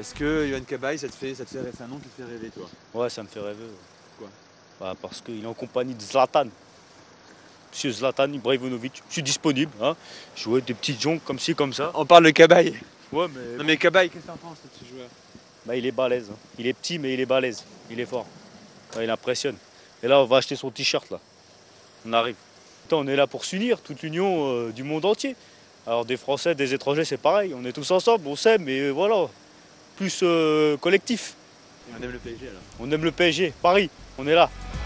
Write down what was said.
Est-ce que Yohan Cabaye, c'est un nom qui te fait rêver, toi? Ouais, ça me fait rêver. Pourquoi? Bah, parce qu'il est en compagnie de Zlatan. Monsieur Zlatan Ibrahimovic, je suis disponible. Hein. Jouer des petites jongles comme ci, comme ça. On parle de Cabaye. Ouais, mais. Non mais Cabaye, qu'est-ce que t'en penses de ce joueur? Bah, il est balèze. Hein. Il est petit, mais il est balèze. Il est fort. Ouais, il impressionne. Et là, on va acheter son t-shirt, là. On arrive. Putain, on est là pour s'unir, toute l'union du monde entier. Alors, des Français, des étrangers, c'est pareil. On est tous ensemble, on s'aime, mais voilà. Plus collectif. Et on aime le PSG alors. On aime le PSG. Paris, on est là.